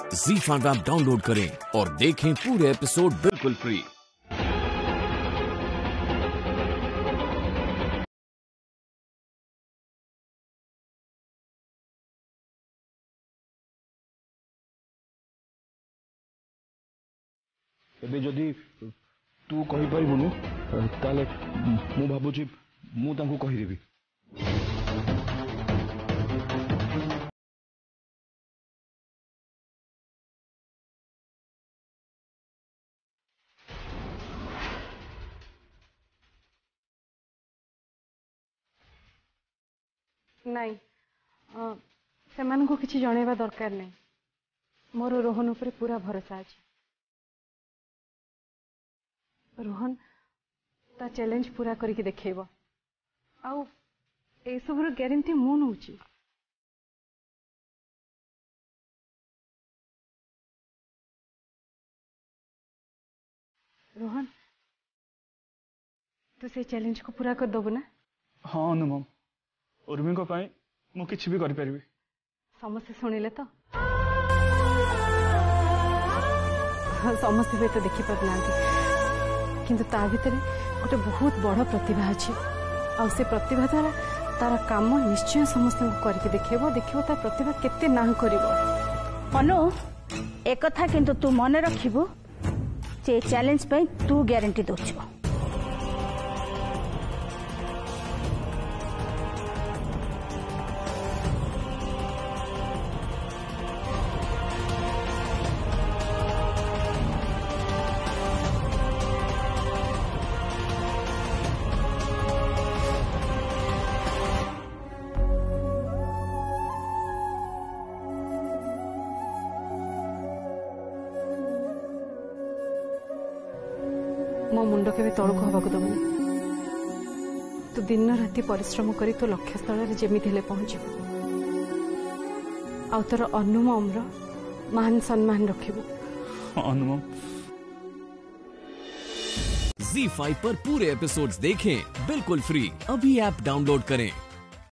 ZEE5 app download करें और देखें पूरे एपिसोड बिल्कुल फ्री। एबे जदि तू कहि परिबुनु ताले मु भाबुची मु तांको कहि देबी। नहीं से किसी जनवा दरकार नहीं। मोर रोहन उपरे पूरा भरोसा अछि। रोहन ता चैलेंज पूरा करके देखेब आउ ए सबुर गारंटी मु नउची। रोहन तू से चैलेंज को पूरा कर दबु ना? हाँ अनुमम उर्मी को पाई मु किछि भी करि परिबी। समस्या सुनिले तो समस्या भी तो देखि पार ना किंतु ता भीतर गोटे बहुत बड़ प्रतिभा अछि आ से प्रतिभा द्वारा तार काम निश्चय समस्त करके देखेबो तार प्रतिभा केते ना करिवो। अनु एक कथा किंतु तू मन रखिबो जे चैलेंज पे तू गारंटी दोछो। मो मुंड के तौक हवा को दबनी। तू दिन राति परिश्रम करी तो लक्ष्य स्थल जमीती हेले पहुंचब आ तोर अनुमम मान सम्मान रखिबू। अनुमम ZEE5 पर पूरे एपिसोड्स देखें बिल्कुल फ्री। अभी ऐप डाउनलोड करें।